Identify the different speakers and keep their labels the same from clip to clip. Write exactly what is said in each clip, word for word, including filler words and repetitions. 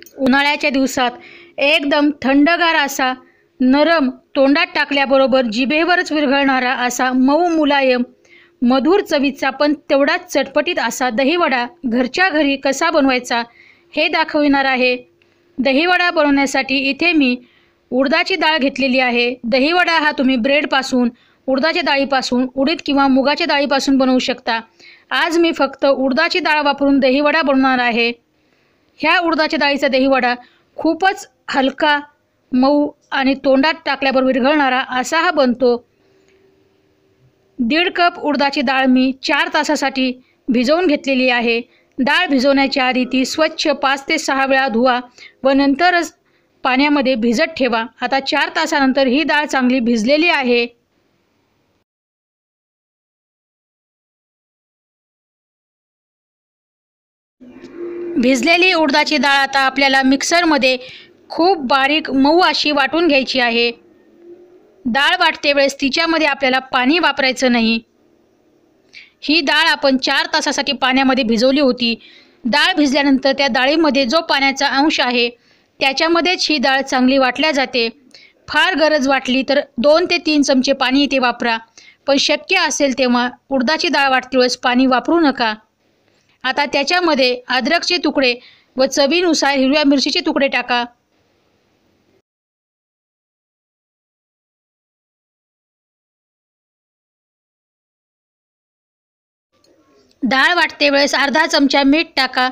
Speaker 1: उन्हाळ्याच्या दिवसात एकदम थंडगार असा, नरम, तोंडात टाकल्याबरोबर जिभेवरच विरघळणारा असा मऊ मुलायम मधुर चवीचा पण तेवढाच चटपटीत असा दहीवडा घरच्या घरी कसा बनवायचा हे दाखविणार आहे। दहीवडा बनवण्यासाठी इथे मी उडदाची डाळ घेतलेली आहे। दहीवडा हा तुम्ही ब्रेडपासून, उडदाच्या डाळीपासून, उडीद किंवा मुगाच्या डाळीपासून बनवू शकता। आज मी फक्त उडदाची डाळ वापरून दहीवडा बनवणार आहे। ह्या उडदाच्या डाळीचा दहीवडा खूपच हलका, मऊ आणि तोंडात टाकल्याबरोबर विरघळणारा असा हा बनतो। दीड कप उडदाची डाळ मी चार तासासाठी भिजवून घेतलेली आहे। डाळ भिजवण्याच्या आधी ती स्वच्छ पाच ते सहा वेळा धुवा व नंतरच पाण्यामध्ये भिजत ठेवा। आता चार तासानंतर ही डाळ चांगली भिजलेली आहे। भिजलेली उडदाची डाळ आता आपल्याला मिक्सरमध्ये खूप बारीक मऊ अशी वाटून घ्यायची आहे। डाळ वाटते वेळेस तिच्यामध्ये आपल्याला पाणी वापरायचं नाही। ही डाळ आपण चार तासासाठी पाण्यामध्ये भिजवली होती। डाळ भिजल्यानंतर त्या डाळीमध्ये जो पाण्याचा अंश आहे त्याच्यामध्येच ही डाळ चांगली वाटल्या जाते। फार गरज वाटली तर दोन ते तीन चमचे पाणी इथे वापरा, पण शक्य असेल तेव्हा उडदाची डाळ वाटते वेळेस पाणी वापरू नका। आता त्याच्यामध्ये अद्रकचे तुकडे व चवीनुसार हिरव्या मिरचीचे तुकडे टाका। डाळ वाटते वेळेस अर्धा चमचा मीठ टाका।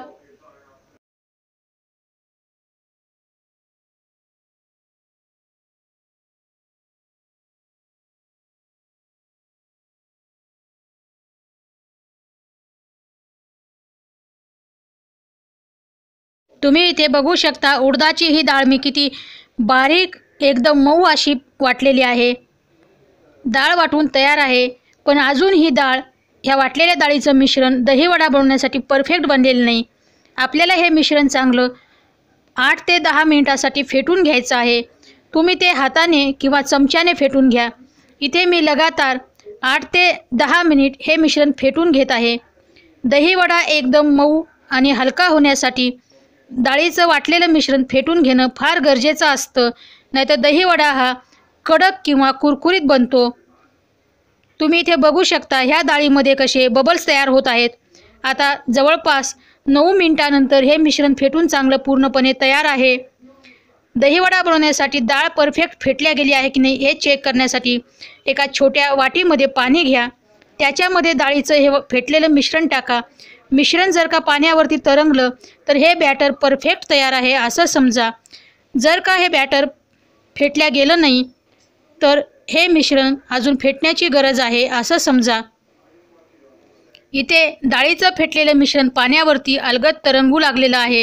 Speaker 1: तुम्ही इथे बघू शकता उडदाची ही डाळ मी किती बारीक एकदम मऊ अशी वाटलेली आहे। डाळ वाटून तयार आहे, पण अजून ही डाळ ह्या वाटलेल्या डाळीचं मिश्रण दहीवडा बनवण्यासाठी परफेक्ट बनलेलं नाही। आपल्याला हे मिश्रण चांगलं आठ ते दहा मिनिटासाठी फेटून घ्यायचं आहे। तुम्ही ते हाताने किंवा चमच्याने फेटून घ्या। इथे मी लगातार आठ ते दहा मिनिट हे मिश्रण फेटून घेत आहे। दहीवडा एकदम मऊ आणि हलका होण्यासाठी डाळीचं वाटलेलं मिश्रण फेटून घेणं फार गरजेचं असतं, नाहीतर दहीवडा हा कडक किंवा कुरकुरीत बनतो। तुम्ही इथे बघू शकता ह्या डाळीमध्ये कसे बबल्स तयार होत आहेत। आता जवळपास नऊ मिनिटानंतर हे मिश्रण फेटून चांगलं पूर्णपणे तयार आहे। दहीवडा बनवण्यासाठी डाळ परफेक्ट फेटल्या गेली आहे की नाही हे चेक करण्यासाठी एका छोट्या वाटीमध्ये पाणी घ्या। त्याच्यामध्ये डाळीचं हे फेटलेलं मिश्रण टाका। मिश्रण जर का पाण्यावरती तरंगलं तर हे बॅटर परफेक्ट तयार आहे असं समजा। जर का हे बॅटर फेटल्या गेलं नाही तर हे मिश्रण अजून फेटण्याची गरज आहे असं समजा। इथे डाळीचं फेटलेलं मिश्रण पाण्यावरती अलगद तरंगू लागलेलं आहे।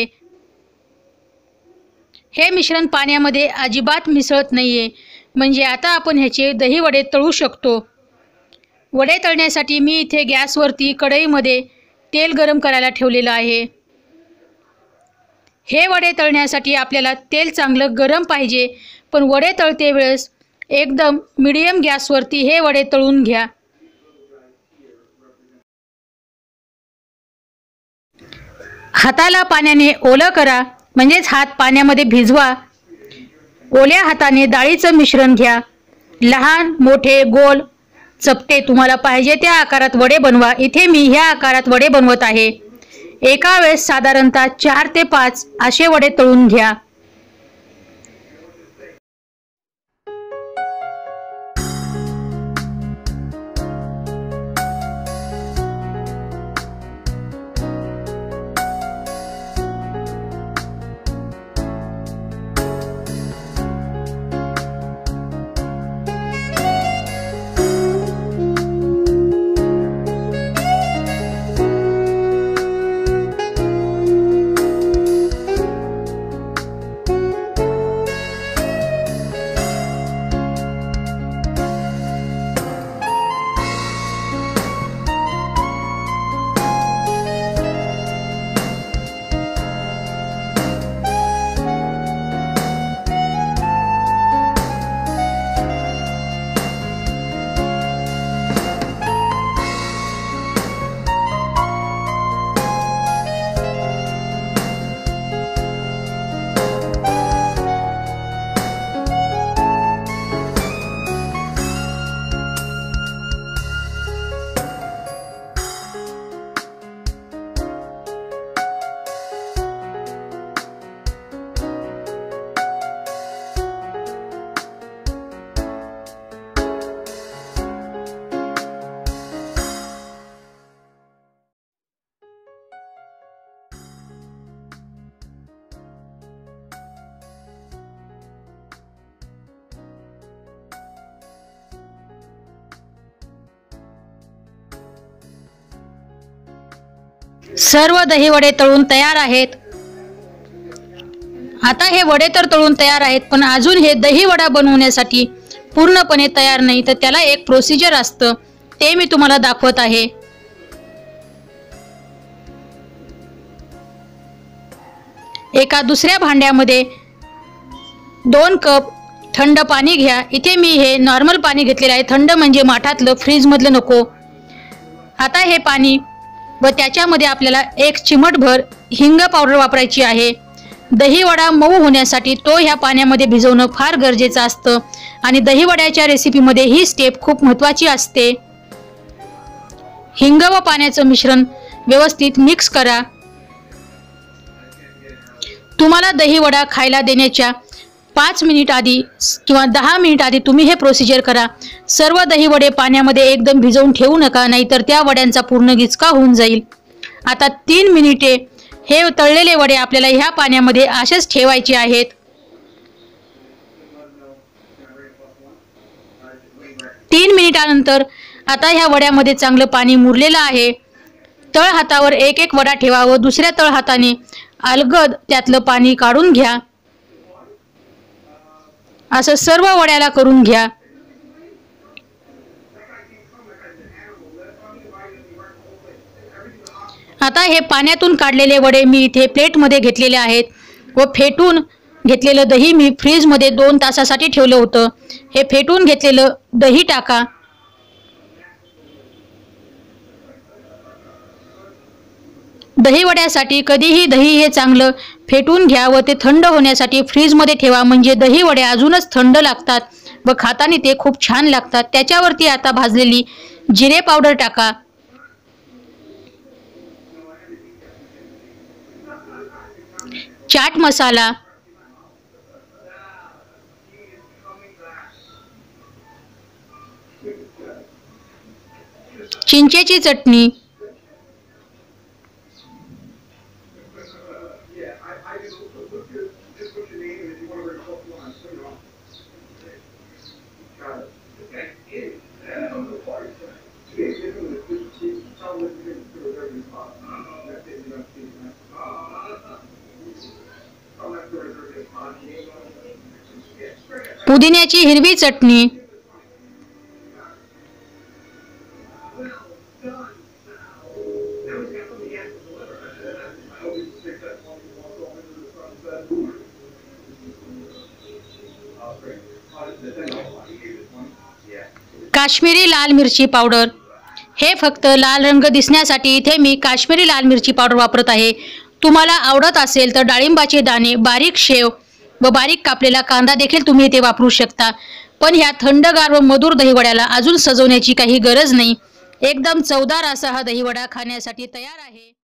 Speaker 1: हे मिश्रण पाण्यामध्ये अजिबात मिसळत नाहीये, म्हणजे आता आपण ह्याचे दहीवडे तळू शकतो। वडे तळण्यासाठी मी इथे गॅसवरती कढईमध्ये तेल गरम करायला ठेवलेलं आहे। हे वडे तळण्यासाठी आपल्याला तेल चांगलं गरम पाहिजे, पण वडे तळते वेळेस एकदम मीडियम गॅसवरती हे वडे तळून घ्या। हाताला पाण्याने ओलं करा, म्हणजेच हात पाण्यामध्ये भिजवा। ओल्या हाताने डाळीचं मिश्रण घ्या। लहान, मोठे, गोल, चपटे तुम्हाला पाहिजे त्या आकारात वडे बनवा। इथे मी ह्या आकारात वडे बनवत आहे। एका वेळेस साधारणतः चार ते पाच असे वडे तळून घ्या। सर्व दही वडे तळून तयार आहेत। आता हे वडे तर तळून तयार आहेत, पण अजून हे दही वडा बनवण्यासाठी पूर्णपणे तयार नाही, तर त्याला एक प्रोसिजर असतं, ते मी तुम्हाला दाखवत आहे। एका दुसऱ्या भांड्यामध्ये दोन कप थंड पाणी घ्या। इथे मी हे नॉर्मल पाणी घेतलेलं आहे, थंड म्हणजे माठातलं, फ्रीज मधलं नको। आता हे पाणी व त्याच्यामध्ये आपल्याला एक चिमटभर हिंग पावडर वापरायची आहे। दही वडा मऊ होण्यासाठी तो ह्या पाण्यामध्ये भिजवणं फार गरजेचं असतं आणि दही वड्याच्या रेसिपीमध्ये ही स्टेप खूप महत्त्वाची असते। हिंग व पाण्याचं मिश्रण व्यवस्थित मिक्स करा। तुम्हाला दही वडा खायला देण्याच्या पाच मिनिट आधी किंवा दहा मिनिट आधी तुम्ही हे प्रोसिजर करा। सर्व दही वडे पाण्यामध्ये एकदम भिजवून ठेवू नका, नाहीतर त्या वड्यांचा पूर्ण गिचका होऊन जाईल। आता तीन मिनिटे हे तळलेले वडे आपल्याला ह्या पाण्यामध्ये असेच ठेवायचे आहेत। तीन मिनिटानंतर आता ह्या वड्यामध्ये चांगलं पाणी मुरलेलं आहे। तळ हातावर एक एक वडा ठेवा व दुसऱ्या तळ हाताने अलगद त्यातलं पाणी काढून घ्या। असं सर्व वड्याला करून घ्या। आता हे पाण्यातून काढलेले वडे मी इथे प्लेटमध्ये घेतलेले आहेत व फेटून घेतलेलं दही मी फ्रीजमध्ये दोन तासासाठी ठेवलं होतं। हे फेटून घेतलेलं दही टाका। दही वड्यासाठी कधीही दही हे चांगलं फेटून घ्या व ते थंड होण्यासाठी फ्रीजमध्ये ठेवा, म्हणजे दही वडे अजूनच थंड लागतात व खाताना ते खूप छान लागतात। त्याच्यावरती आता भाजलेली जिरे पावडर टाका। चाट मसाला, चिंचेची चटणी, पुदिन्याची हिरवी चटणी, काश्मीरी लाल मिरची पावडर। हे फक्त लाल रंग दिसण्यासाठी इथे मी काश्मीरी लाल मिरची पावडर वापरत आहे। तुम्हाला आवडत असेल तर डाळिंबाचे दाणे, बारीक शेव व बारीक कापलेला कांदा देखील तुम्ही इथे वापरू शकता, पण ह्या थंडगार व मधुर दहीवड्याला अजून सजवण्याची काही गरज नाही। एकदम चवदार असा हा दहीवडा खाण्यासाठी तयार आहे।